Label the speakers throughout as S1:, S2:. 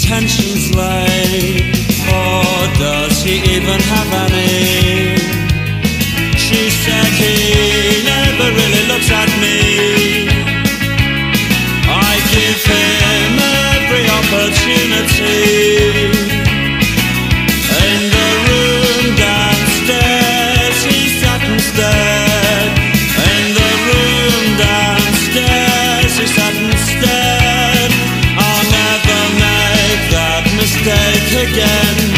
S1: intentions lay, or does he even have any? She said he never really looks at me. I give him every opportunity. In the room downstairs he sat and stared. In the room downstairs he sat and stared. I'll never make that mistake again.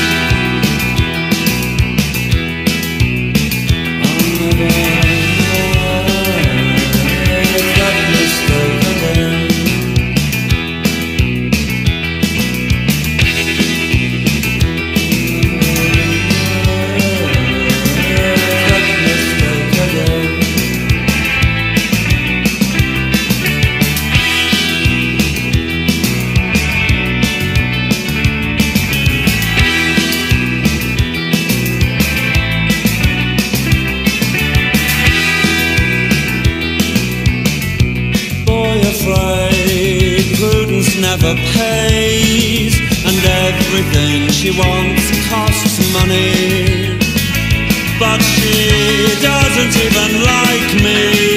S1: Prudence never pays, and everything she wants costs money. But she doesn't even like me.